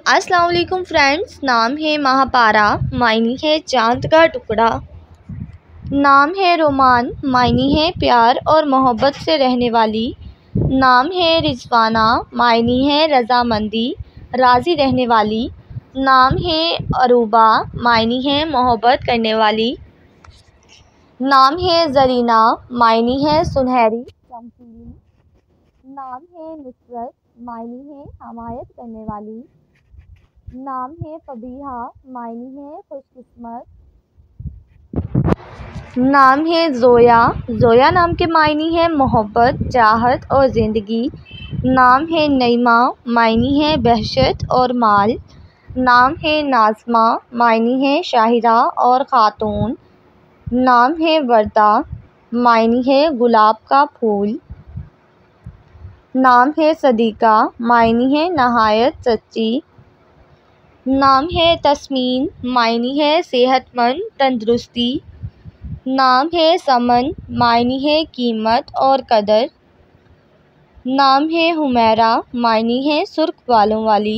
अस्सलाम वालेकुम फ्रेंड्स। नाम है महापारा, मायनी है चांद का टुकड़ा। नाम है रोमान, मायनी है प्यार और मोहब्बत से रहने वाली। नाम है रिजवाना, मायनी है रज़ामंदी, राज़ी रहने वाली। नाम है अरूबा, मायनी है मोहब्बत करने वाली। नाम है ज़रीना, मायनी है सुनहरी चमकीली। नाम है नुसरत, मायनी है हमायत करने वाली। नाम है फबीहा, मायनी है खुशकिस्मत। नाम है ज़ोया, ज़ोया नाम के मायनी है मोहब्बत, चाहत और ज़िंदगी। नाम है नईमा, मायनी है बहशत और माल। नाम है नाज़मा, मायनी है शाहिरा और ख़ातून। नाम है वर्दा, मायनी है गुलाब का फूल। नाम है सदीक़ा, मायनी है नहायत सच्ची। नाम है तस्मीन, मायनी है सेहतमंद तंदुरुस्ती। नाम है समन, मायनी है कीमत और कदर। नाम है हुमैरा, मायनी है सुर्ख बालों वाली।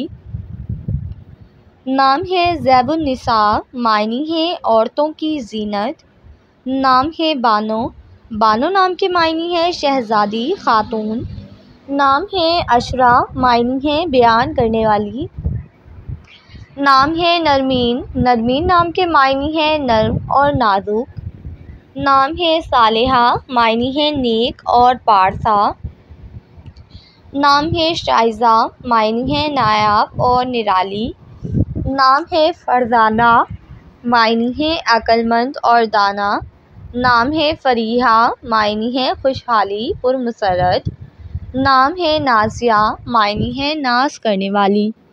नाम है ज़ैबुन्निसा, मायनी है औरतों की जीनत। नाम है बानो, बानो नाम के मायनी है शहज़ादी ख़ातून। नाम है अशरा, मायनी है बयान करने वाली। नाम है नरमीन, नरमीन नाम के मायनी है नर्म और नाजुक। नाम है सालेहा, मायनी है नेक और पारसा। नाम है शाइज़ा, मायनी है नायाब और निराली। नाम है फरजाना, मायनी है अक्लमंद और दाना। नाम है फरीहा, मायनी है खुशहाली पुरमसरत। नाम है नाज़िया, मायनी है नाज करने वाली।